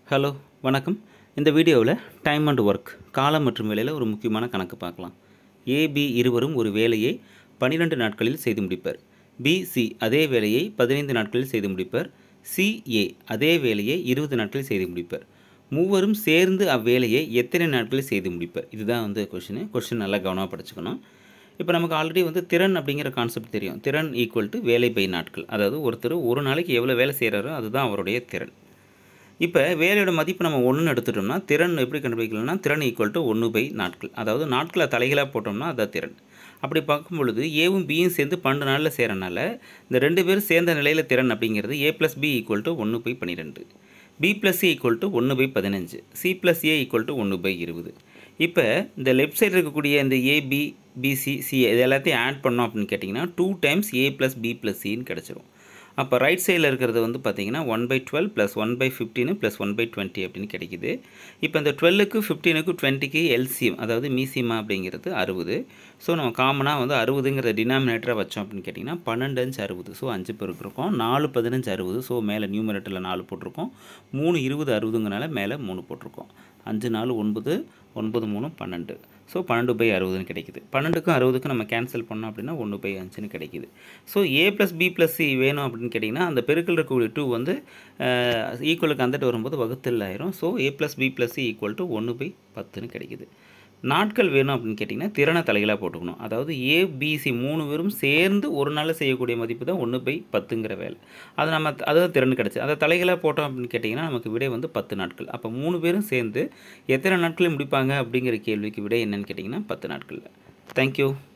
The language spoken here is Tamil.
ஹலோ வணக்கம். இந்த வீடியோவில் டைம் அண்ட் ஒர்க் காலம் மற்றும் வேலையில் ஒரு முக்கியமான கணக்கு பார்க்கலாம். ஏபி இருவரும் ஒரு வேலையை 12 நாட்களில் செய்து முடிப்பர். பிசி அதே வேலையை 15 நாட்களில் செய்து முடிப்பர். சிஏ அதே வேலையை 20 நாட்களில் செய்து முடிப்பர். மூவரும் சேர்ந்து அவ்வேலையை எத்தனை நாட்களில் செய்து முடிப்பர்? இதுதான் கொஷின் நல்லா கவனமாக படிச்சுக்கணும். இப்போ நமக்கு ஆல்ரெடி திறன் அப்படிங்கிற கான்செப்ட் தெரியும். திறன் ஈக்குவல் டு வேலை பை நாட்கள். அதாவது ஒருத்தர் ஒரு நாளைக்கு எவ்வளோ வேலை செய்கிறாரோ அதுதான் அவருடைய திறன். இப்போ வேலையோட மதிப்பு நம்ம 1ன்னு எடுத்துட்டோம்னா திறன் எப்படி கண்டுபிடிக்கலாம்னா திறன் ஈக்குவல் டு 1 பை நாட்கள். அதாவது நாட்களை தலைகளாக போட்டோம்னா அதுதான் திறன். அப்படி பார்க்கும் பொழுது ஏவும் பியும் சேர்ந்து 12 நாளில் செய்கிறனால இந்த ரெண்டு பேரும் சேர்ந்த நிலையில் திறன் அப்படிங்கிறது A plus B equal to 1 by 12, B plus C equal to 1 by 15, C plus A equal to 1 by 20. இப்போ இந்த லெஃப்ட் சைடு இருக்கக்கூடிய இந்த ஏபி பிசி சி இது எல்லாத்தையும் ஆட் பண்ணோம் அப்படின்னு கேட்டிங்கன்னா 2 times A plus B plus சின்னு கிடச்சிரும். அப்போ ரைட் சைடில் இருக்கிறது பார்த்திங்கன்னா 1/12 ப்ளஸ் 1/15 ப்ளஸ் 1/20 அப்படின்னு கிடைக்குது. இப்போ இந்த 12க்கு 15க்கு 20க்கு எல்சிஎம் அதாவது மீசியமா அப்படிங்கிறது 60. ஸோ நம்ம காமனாக 60ங்கிறத டினாமினேட்டராக வச்சோம் அப்படின்னு கேட்டிங்கன்னா 12 5 60. ஸோ 5 பெருக்கிருக்கோம். 4 15 60. ஸோ மேலே நியூமரேட்டரில் 4 போட்டிருக்கோம். 3 20 60ங்கனால மேலே 3 போட்டிருக்கோம். 5 4 9 9 3 12. ஸோ 12/60ன்னு கிடைக்குது. 12க்கும் 60க்கும் நம்ம கேன்சல் பண்ணோம் அப்படின்னா 1/5ன்னு கிடைக்குது. So A plus B plus C வேணும் அப்படின்னு கேட்டிங்கன்னா அந்த பெருக்கில் இருக்கக்கூடிய 2 ஈக்குவலுக்கு வந்துட்டு வரும்போது வகுத்தல் ஆயிரும். So A plus B plus C equal to 1/10ன்னு கிடைக்குது. நாட்கள் வேணும் அப்படின்னு கேட்டிங்கன்னா திறனை தலைகளாக போட்டுக்கணும். அதாவது ஏபிசி 3 பேரும் சேர்ந்து ஒரு நாளில் செய்யக்கூடிய மதிப்பு தான் 1/10ங்கிற வேலை. அதுதான் திறன் கிடச்சி அதை தலைகளாக போட்டோம் அப்படின்னு கேட்டிங்கன்னா நமக்கு விடை 10 நாட்கள். அப்போ 3 பேரும் சேர்ந்து எத்தனை நாட்களில் முடிப்பாங்க அப்படிங்கிற கேள்விக்கு விடை என்னன்னு கேட்டிங்கன்னா 10 நாட்களில். தேங்க்யூ.